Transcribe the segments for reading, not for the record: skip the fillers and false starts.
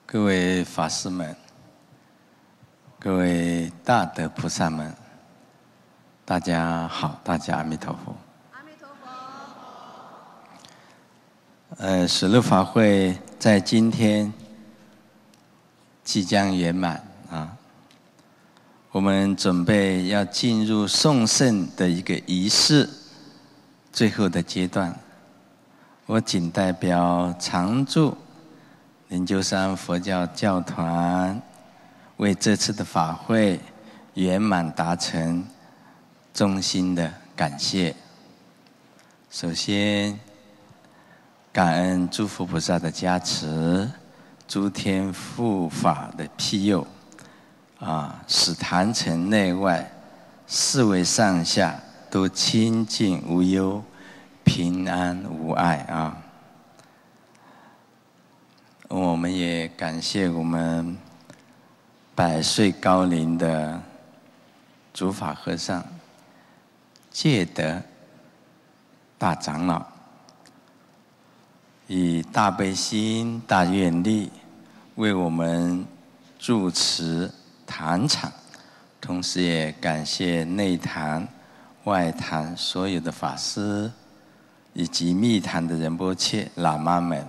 各位法师们，各位大德菩萨们，大家好，大家阿弥陀佛。 阿弥陀佛。水陆法会在今天即将圆满啊，我们准备要进入送圣的一个仪式最后的阶段。我仅代表常住灵鹫山佛教教团为这次的法会圆满达成衷心的感谢。首先感恩诸佛菩萨的加持，诸天护法的庇佑，使坛城内外四维上下都清净无忧，平安无碍啊！我们也感谢我们100岁高龄的主法和尚戒德大长老，以大悲心、大愿力为我们住持坛场，同时也感谢内坛、外坛所有的法师以及密坛的仁波切、喇嘛们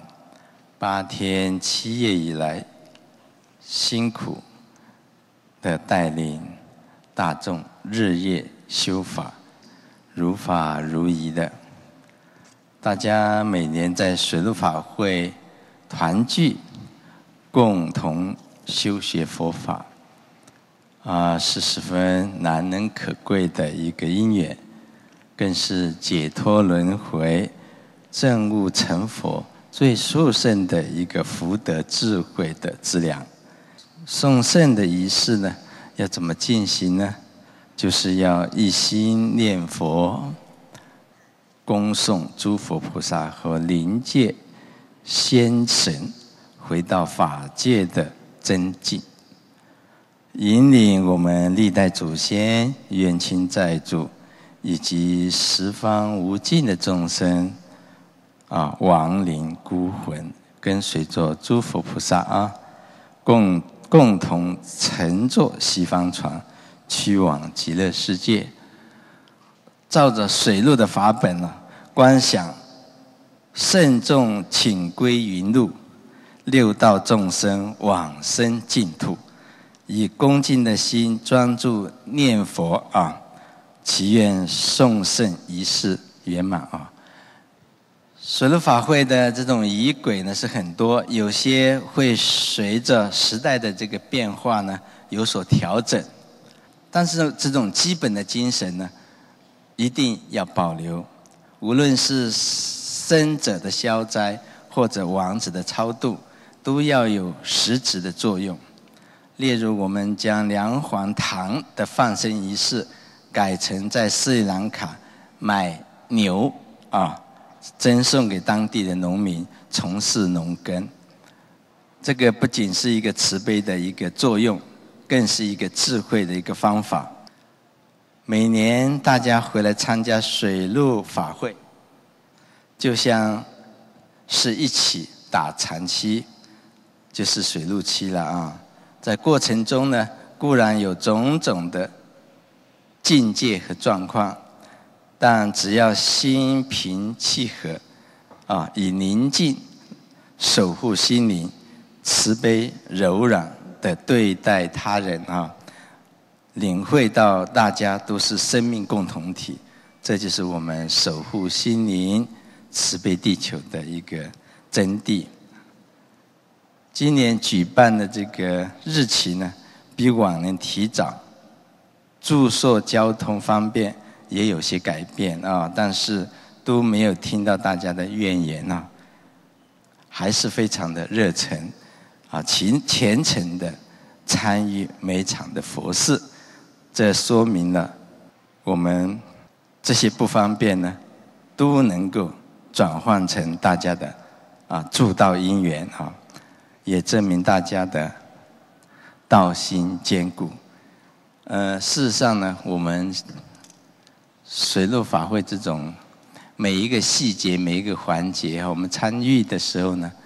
8天7夜以来辛苦的带领大众日夜修法，如法如仪的。大家每年在水陆法会团聚，共同修学佛法，是十分难能可贵的一个因缘，更是解脱轮回、证悟成佛最殊胜的一个福德智慧的资粮。送圣的仪式呢，要怎么进行呢？就是要一心念佛，恭送诸佛菩萨和灵界仙神回到法界的真境，引领我们历代祖先、冤亲债主以及十方无尽的众生亡灵孤魂，跟随着诸佛菩萨共同乘坐西方船，去往极乐世界。照着水陆的法本观想圣众请归云路，六道众生往生净土，以恭敬的心专注念佛祈愿送圣仪式圆满水陆法会的这种仪轨呢是很多，有些会随着时代的这个变化呢有所调整，但是这种基本的精神呢一定要保留，无论是生者的消灾或者亡者的超度，都要有实质的作用。例如我们将梁皇堂的放生仪式改成在斯里兰卡买牛赠送给当地的农民从事农耕，这个不仅是一个慈悲的一个作用，更是一个智慧的一个方法。每年大家回来参加水陆法会，就像是一起打禅期，就是水陆期了在过程中呢，固然有种种的境界和状况，但只要心平气和以宁静守护心灵，慈悲柔软的对待他人领会到大家都是生命共同体，这就是我们守护心灵、慈悲地球的一个真谛。今年举办的这个日期呢，比往年提早，住宿交通方便也有些改变但是都没有听到大家的怨言还是非常的热忱虔诚的参与每场的佛事。这说明了我们这些不方便呢，都能够转换成大家的助道因缘也证明大家的道心坚固。事实上呢，我们水陆法会这种每一个细节、每一个环节，我们参与的时候呢，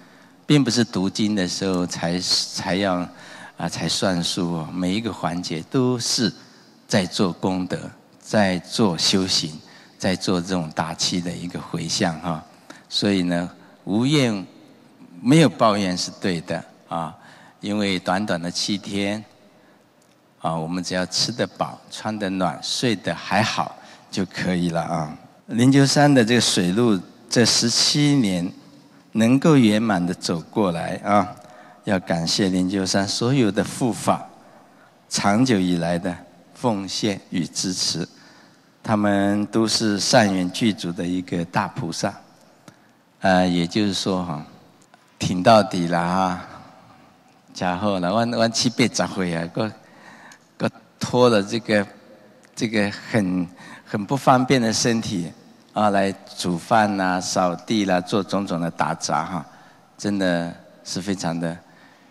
并不是读经的时候才要才算数哦，每一个环节都是在做功德，在做修行，在做这种大气的一个回向哈。所以呢，无怨没有抱怨是对的啊，因为短短的7天啊，我们只要吃得饱、穿得暖、睡得还好就可以了啊。灵鹫山的这个水路，这17年能够圆满的走过来啊，要感谢灵鹫山所有的护法长久以来的奉献与支持，他们都是善缘具足的一个大菩萨，也就是说哈，挺到底了哈，加好了，我7、8十岁啊，个拖了这个很不方便的身体啊，来煮饭啦、扫地啦、做种种的打杂哈，真的是非常的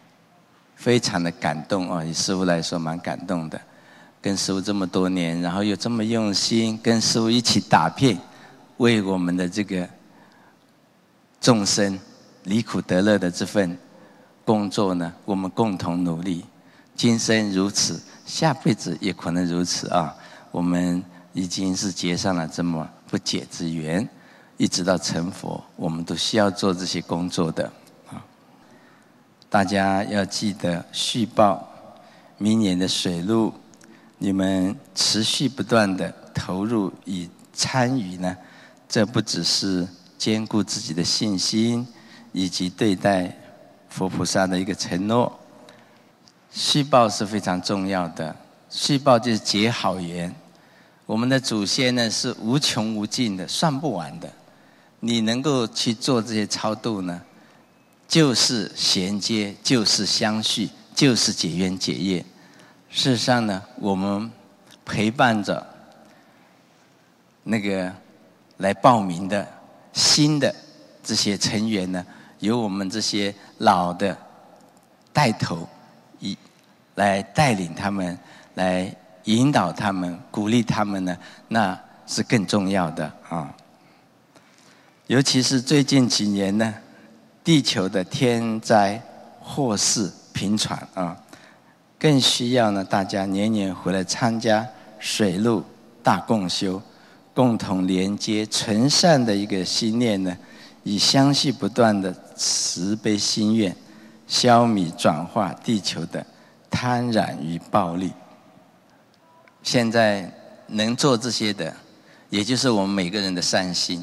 感动哦。以师父来说，蛮感动的。跟师父这么多年，然后又这么用心，跟师父一起打拼，为我们的这个众生离苦得乐的这份工作呢，我们共同努力。今生如此，下辈子也可能如此啊！我们已经是结上了这么不解之缘，一直到成佛，我们都需要做这些工作的啊！大家要记得续报明年的水路，你们持续不断的投入与参与呢，这不只是兼顾自己的信心，以及对待佛菩萨的一个承诺。续报是非常重要的，续报就是结好缘。我们的祖先呢是无穷无尽的，算不完的。你能够去做这些超度呢，就是衔接，就是相续，就是解冤解业。事实上呢，我们陪伴着那个来报名的新的这些成员呢，由我们这些老的带头来带领他们，来引导他们，鼓励他们呢，那是更重要的啊。尤其是最近几年呢，地球的天灾祸事频传啊，更需要呢大家年年回来参加水陆大共修，共同连接纯善的一个心念呢，以相续不断的慈悲心愿，消弭转化地球的贪婪与暴力。现在能做这些的，也就是我们每个人的善心。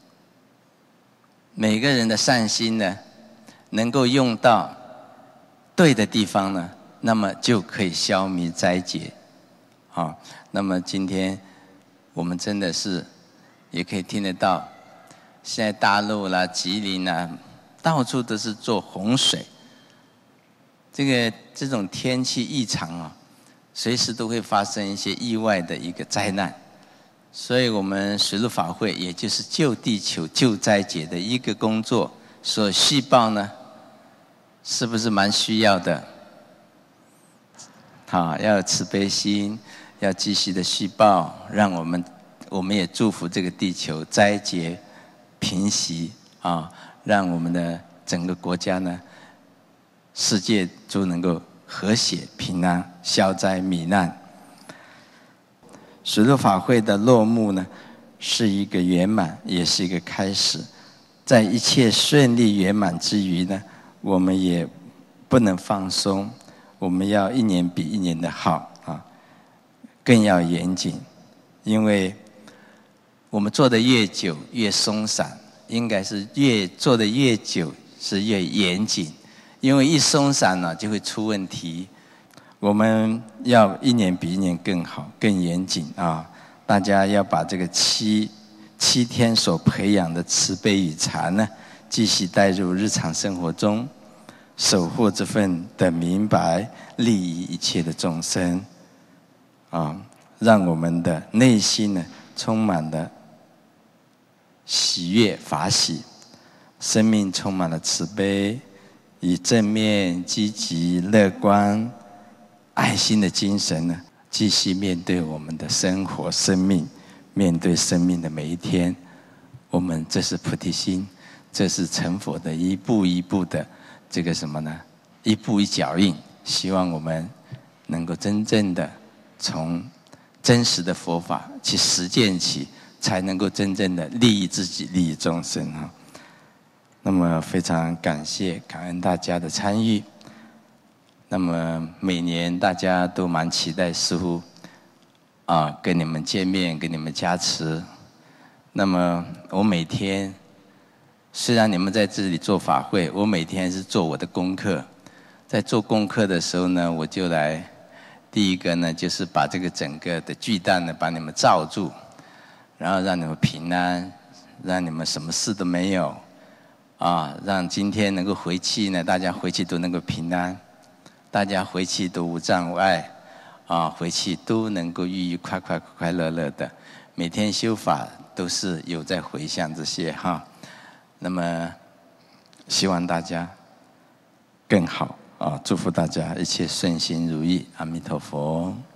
每个人的善心呢，能够用到对的地方呢，那么就可以消弭灾劫。啊，那么今天我们真的是也可以听得到，现在大陆啦、吉林啦，到处都是做洪水。这种天气异常啊，随时都会发生一些意外的一个灾难。所以我们水陆法会，也就是救地球、救灾劫的一个工作，所续报呢，是不是蛮需要的？好，要有慈悲心，要继续的续报，让我们也祝福这个地球灾劫平息啊，让我们的整个国家呢，世界都能够和谐平安，消灾弭难。水陆法会的落幕呢，是一个圆满，也是一个开始。在一切顺利圆满之余呢，我们也不能放松，我们要一年比一年的好啊，更要严谨。因为我们做的越久越松散，应该是做的越久是越严谨。因为一松散呢，就会出问题。我们要一年比一年更好、更严谨啊！大家要把这个7天所培养的慈悲与禅呢，继续带入日常生活中，守护这份的明白，利益一切的众生啊！让我们的内心呢，充满了喜悦、法喜，生命充满了慈悲，以正面、积极、乐观、爱心的精神呢，继续面对我们的生活、生命，面对生命的每一天。我们这是菩提心，这是成佛的一步一步的这个什么呢？一步一脚印，希望我们能够真正的从真实的佛法去实践起，才能够真正的利益自己、利益众生啊。那么非常感谢、感恩大家的参与。那么每年大家都蛮期待师父跟你们见面，跟你们加持。那么我每天虽然你们在这里做法会，我每天是做我的功课。在做功课的时候呢，我就来第一个呢，就是把这个整个的巨蛋呢，把你们罩住，然后让你们平安，让你们什么事都没有。让今天能够回去呢，大家回去都能够平安，大家回去都无障碍，回去都能够愉愉快快、快快乐乐的。每天修法都是有在回向这些哈。那么希望大家更好祝福大家一切顺心如意，阿弥陀佛。